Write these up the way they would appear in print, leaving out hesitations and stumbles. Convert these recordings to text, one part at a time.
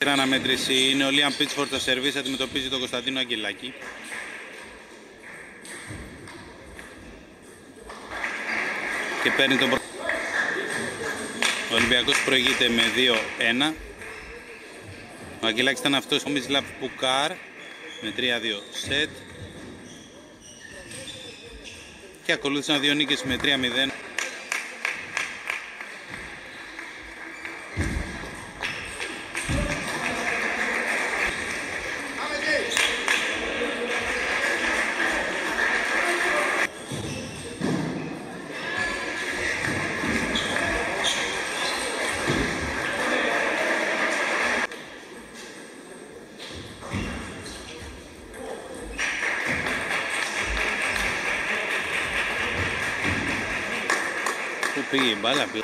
Αναμέτρηση είναι ο Λίαμ Πίτσφορντ στο σερβίς, αντιμετωπίζει τον Κωνσταντίνο Αγγελάκη. Και παίρνει τον Ο Ολυμπιακός προηγείται με 2-1. Ο Αγγελάκης ήταν αυτός, ο Μισλάβ Πουκάρ με 3-2 σετ. Και ακολούθησαν 2 νίκες με 3-0. Πού πήγε η μπάλα πλέον.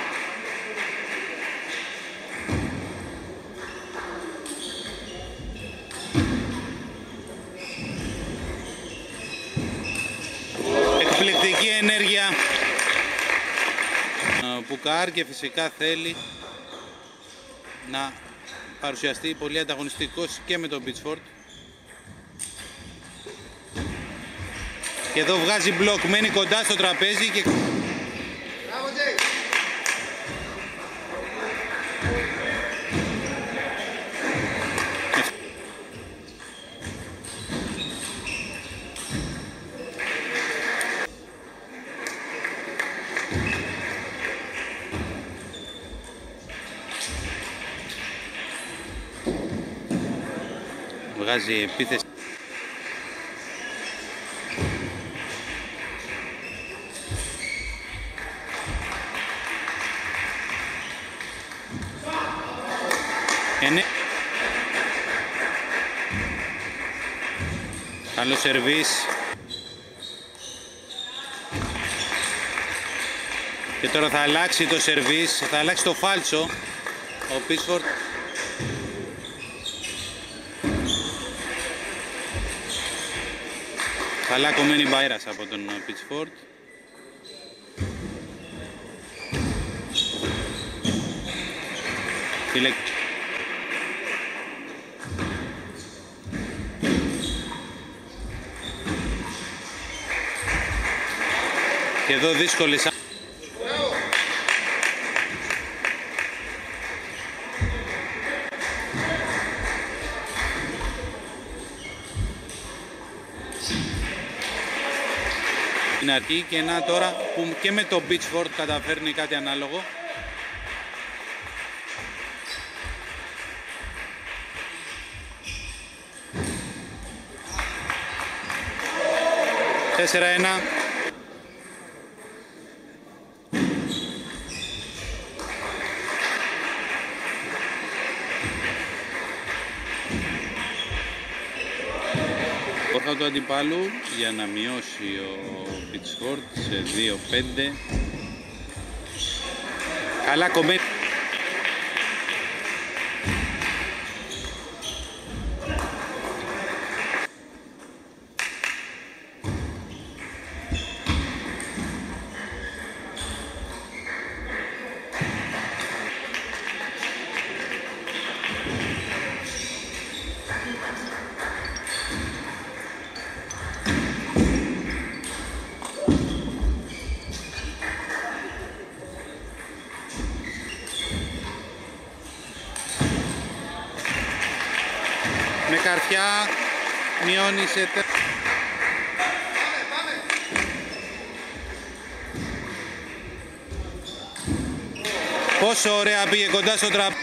Εκπληκτική ενέργεια Πουκάρ και φυσικά θέλει να παρουσιαστεί πολύ ανταγωνιστικός και με τον Πίτσφορντ. Και εδώ βγάζει μπλοκ, μένει κοντά στο τραπέζι και... Βγάζει επίθεση. Καλό σερβίς. Και τώρα θα αλλάξει το σερβίς, θα αλλάξει το φάλτσο ο Πίτσφορντ. Καλά κομμένη μπαέρας από τον Πίτσφορντ. Και εδώ δύσκολες. Είναι αρχή και να τώρα που και με το Πίτσφορντ καταφέρνει κάτι ανάλογο. Τέσσερα ένα. Πόρτα του αντιπάλου για να μειώσει ο Πίτσφορντ σε 2-5. Καλά κομμένη. Με καρφιά μειώνει σε πόσο ωραία πήγε κοντά στο τραπέζι.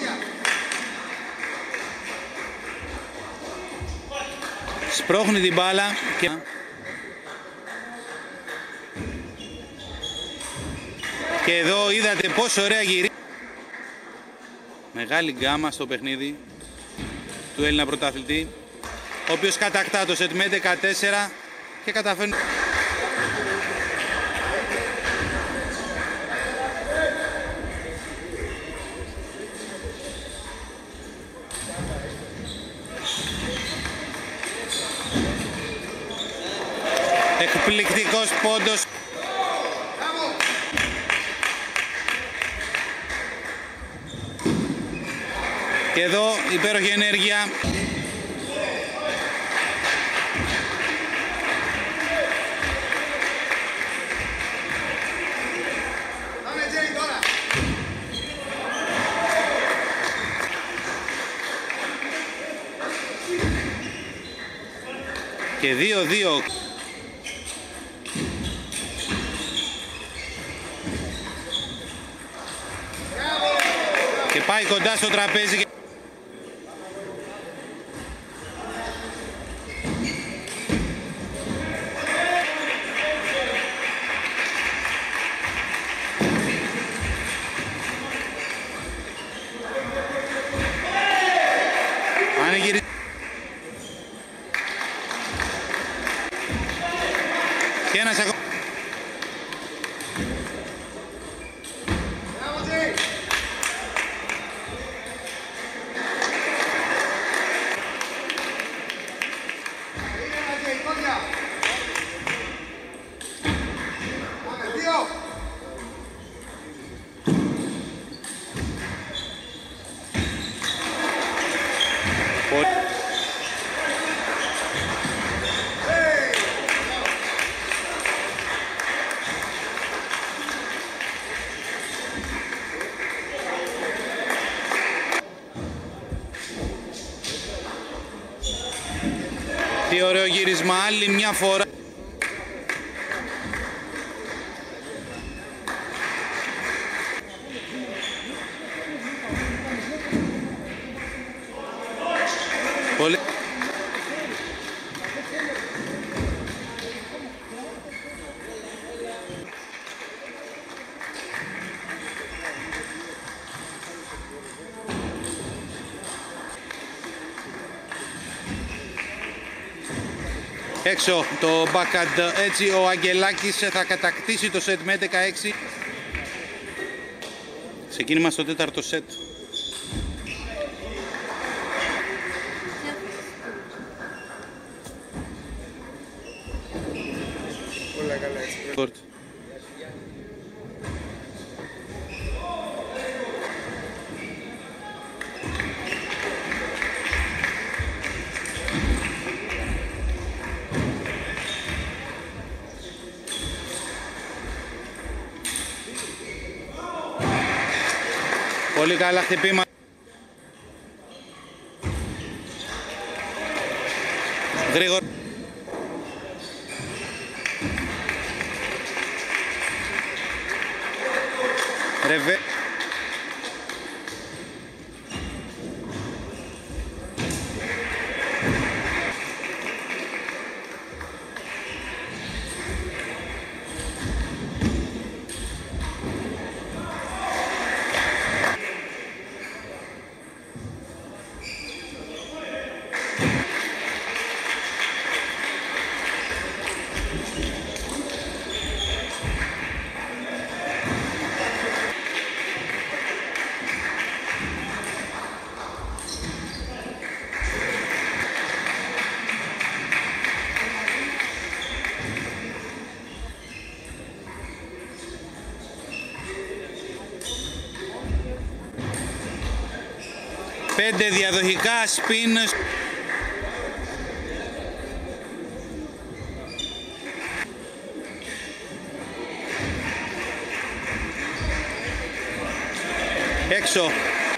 Σπρώχνει την μπάλα και εδώ είδατε πόσο ωραία γυρίζει. Μεγάλη γκάμα στο παιχνίδι του Έλληνα πρωταθλητή, ο οποίος κατακτά το σετ με 14 και καταφέρνει. Εκπληκτικός πόντος. Και εδώ υπέροχη ενέργεια. Και 2-2. Και πάει κοντά στο τραπέζι. Ανεγυρίζει. Και ένας ακόμα. Τι ωραίο γύρισμα, άλλη μια φορά. Πολύ. Έξω το backhand, έτσι ο Αγγελάκης θα κατακτήσει το σετ με 16. Ξεκίνημα στο τέταρτο σετ. Όλα καλά έτσι. Πολύ καλά χτυπήμα. Γρήγορα. Ρεβέ. Πέντε διαδοχικά σπιν. Έξω.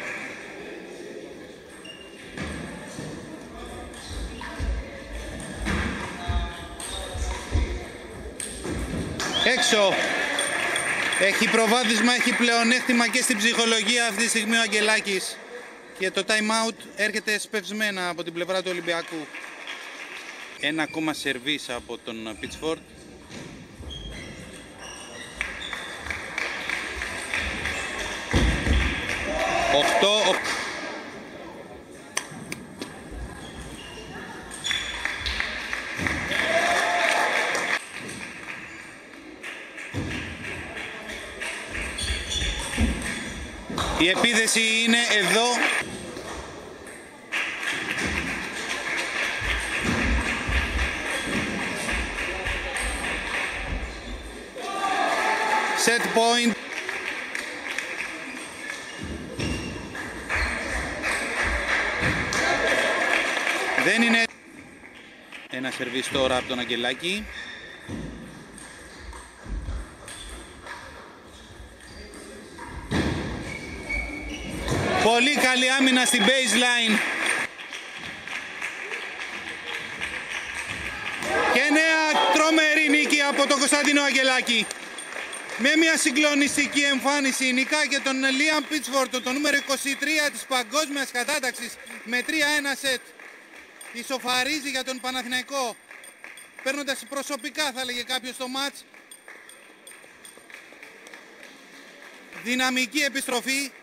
Έξω. Έχει προβάδισμα, έχει πλεονέκτημα και στην ψυχολογία αυτή τη στιγμή ο Αγγελάκης. Και το time out έρχεται σπευσμένα από την πλευρά του Ολυμπιακού. Ένα ακόμα σερβίς από τον Πίτσφορντ. Οχτώ. Η επίδεση είναι εδώ. Set point. Δεν είναι. Ένα σερβίς τώρα από τον Αγγελάκη. Πολύ καλή άμυνα στην baseline. Και νέα τρομερή νίκη από τον Κωνσταντίνο Αγγελάκη. Με μια συγκλονιστική εμφάνιση νικά και τον Λίαμ Πίτσφορντ, το νούμερο 23 της παγκόσμιας κατάταξης, με 3-1 σετ. Ισοφαρίζει για τον Παναθηναϊκό, παίρνοντας προσωπικά, θα έλεγε κάποιος, το μάτς. Δυναμική επιστροφή.